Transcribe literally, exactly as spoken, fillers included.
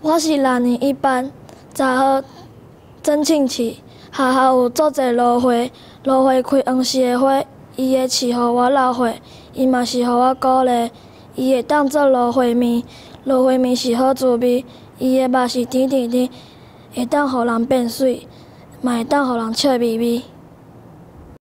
我是六年一班，十号曾庆琪。学校有足侪芦花，芦花开黄色的花，伊会饲互我流血，伊嘛是互我鼓励。伊会当做芦花面，芦花面是好滋味，伊的肉是甜甜甜，会当互人变水，嘛会当互人笑眯眯。